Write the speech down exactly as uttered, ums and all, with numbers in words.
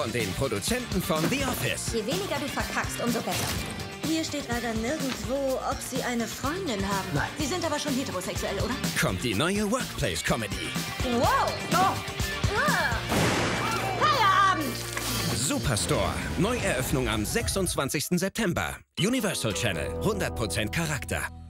von den Produzenten von The Office. Je weniger du verkackst, umso besser. Hier steht leider nirgendwo, ob Sie eine Freundin haben. Nein. Sie sind aber schon heterosexuell, oder? Kommt die neue Workplace-Comedy. Wow! Oh. Ah. Feierabend! Superstore. Neueröffnung am sechsundzwanzigsten September. Universal Channel. hundert Prozent Charakter.